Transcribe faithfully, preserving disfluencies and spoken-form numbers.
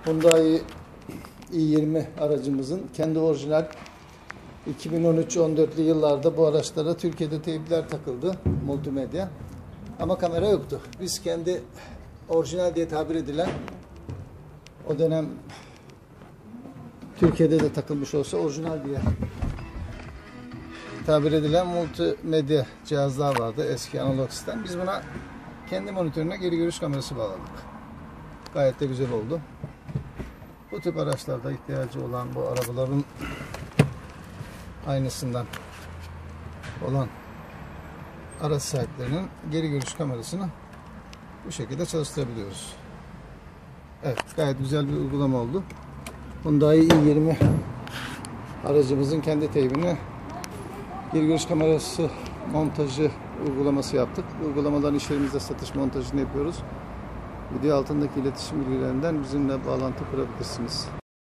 Hyundai i yirmi aracımızın kendi orijinal iki bin on üç on dörtlü yıllarda bu araçlara Türkiye'de teypler takıldı, multimedya. Ama kamera yoktu. Biz kendi orijinal diye tabir edilen, o dönem Türkiye'de de takılmış olsa orijinal diye tabir edilen multimedya cihazlar vardı, eski analog sistem. Biz buna kendi monitörüne geri görüş kamerası bağladık. Gayet de güzel oldu. Bu tip araçlarda ihtiyacı olan, bu arabaların aynısından olan araç sahiplerinin geri görüş kamerasını bu şekilde çalıştırabiliyoruz. Evet, gayet güzel bir uygulama oldu. Hyundai i yirmi aracımızın kendi teybine geri görüş kamerası montajı uygulaması yaptık. Uygulamaların işlerimizde satış montajını yapıyoruz. Video altındaki iletişim bilgilerinden bizimle bağlantı kurabilirsiniz.